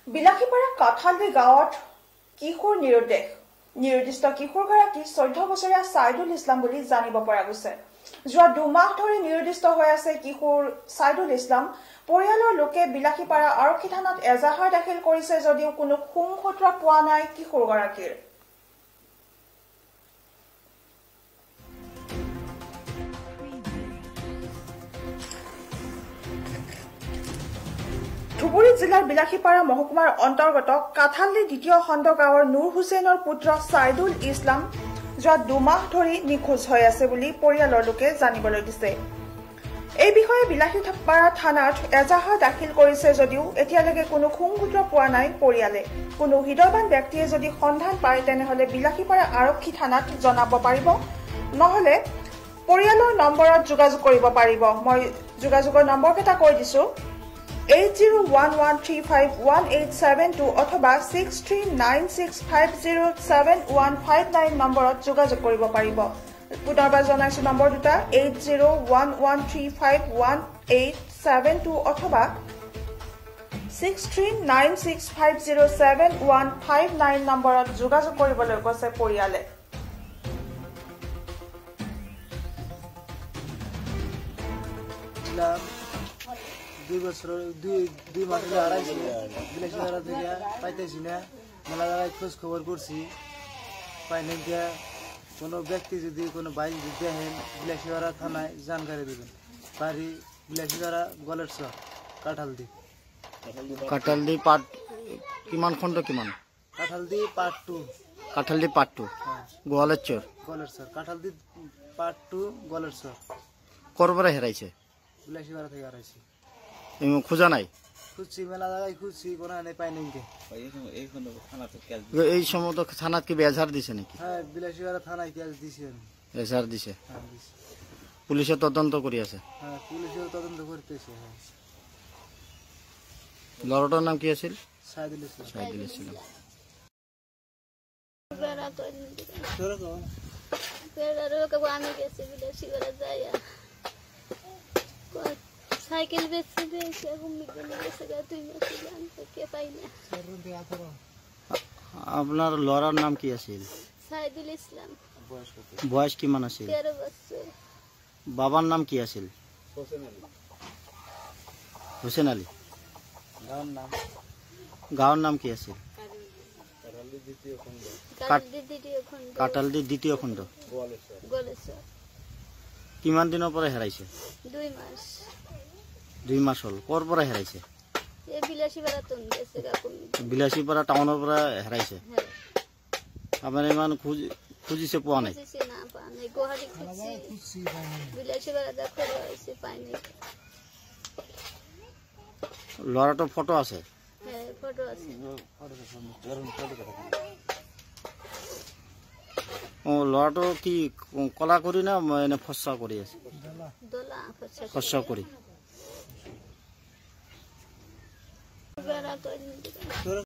বিলাসীপাৰা কাঠালদি গাঁৱত কিশোৰ নিৰুদ্দিষ্ট কিশোৰগৰাকী 14 বছৰীয়া সাইদুল ইছলাম বুলি জানিব পৰা গৈছে। যোৱা 2 মাহ ধৰি নিৰুদ্দিষ্ট হৈ আছে কিশোৰ সাইদুল ইছলাম। পৰিয়ালৰ লোকে বিলাসীপাৰা আৰক্ষী থানাত এজাহাৰ দাখিল কৰিছে যদিও কোনো সুংসূত্ৰ পোৱা নাই কিশোৰগৰাকীৰ। ধুবুৰী জিলাৰ বিলাসীপাৰা মহকুমাৰ অন্তৰ্গত কাঠালদি দ্বিতীয় খণ্ড গাঁৱৰ নুৰ হুছেইনৰ পুত্ৰ সাইদুল ইছলাম যোৱা 2 মাহ ধৰি নিখোজ হৈ আছে বুলি পৰিয়ালৰ লোকে জানিবলৈ দিছে। এই বিষয়ে বিলাসীপাৰা থানাত এজাহাৰ দাখিল কৰিছে যদিও এতিয়ালৈকে কোনো সুংসূত্ৰ পোৱা নাই পৰিয়ালে। কোনো হৃদয়বান ব্যক্তিয়ে যদি সন্ধান পায় তেনেহলে বিলাসীপাৰা আৰক্ষী থানাত জনাব পাৰিব, নহলে পৰিয়ালৰ নম্বৰত যোগাযোগ কৰিব পাৰিব। মই যোগাযোগৰ নম্বৰকেইটা কৈ দিছো 8011351872 অথবা 6396507159 নম্বৰত যোগাযোগ কৰিব পাৰিব। পুনৰবাৰ জনাইছো নম্বৰ দুটা 8011351872 অথবা 6396507159 নম্বৰত যোগাযোগ কৰিবলৈ কৈছে পৰিয়ালে। দুই মাস হারাইছি বিলাসীপাড়া থেকে পাইতেছি না, মেলা জায়গায় খোঁজ খবর করছি পাই না। কোনো ব্যক্তি যদি কোনো বাইক দেখেন বিলাসীপাড়া থানায় জানকারি দেবেন। বাড়ি বিলাসীপাড়া গলের চর কাঠালদি পার্ট কিমান খণ্ড কিমান? কাঠালদি পার্ট 2। কাঠালদি পার্ট 2 গোয়ালের চর কাঠালদি পার্ট 2 গলের চর। করবারে হেরাইছে? বিলাসীপাড়া থেকে হারাইছি। খোঁজা নাই? খুঁজছি, মেলা জায়গায় খুঁজছি, কোনো পাই নাই। এই সময় তো থানাত কি এজাহার দিছে নাকি? হ্যাঁ, বিলাসীপাড়া থানায় কেস দিছে। এজাহার দিছে? পুলিশে তদন্ত করি আছে? হ্যাঁ, পুলিশেও তদন্ত করতেছে। লড়াটার নাম কি আছিল? সাইদুল ইসলাম। সাইদুল ইসলাম। আমি গেছি বিলাসীপাড়া যাইয়া সাইকেল বেচতে দিয়েছে, পাই না। আপনার লড়ার নাম কি আছিল? সাইদুল ইসলাম। বয়স কিমান আছিল? 13 বছর। বাবার নাম কি আছিল? হোসেন আলী। গাঁৱৰ নাম কি আছিল? কাঠালদি দ্বিতীয় খণ্ড গোয়ালেশ্বর। কিমান দিনৰ পৰা হেৰাইছে? 2 মাস। 2 মাস হল। কৰ পৰা হেৰাইছে? এই বিলাসীপাড়া বিলাসীপাড়া টাউনৰ পৰা হেৰাইছে? আপোনাৰ ইমান খুজিছে পোৱা নাই? ল'ৰাটোৰ ফটো আছে? ল'ৰাটো কি কলা কৰি না এনে ফচা কৰি আছে? ফচা কৰি।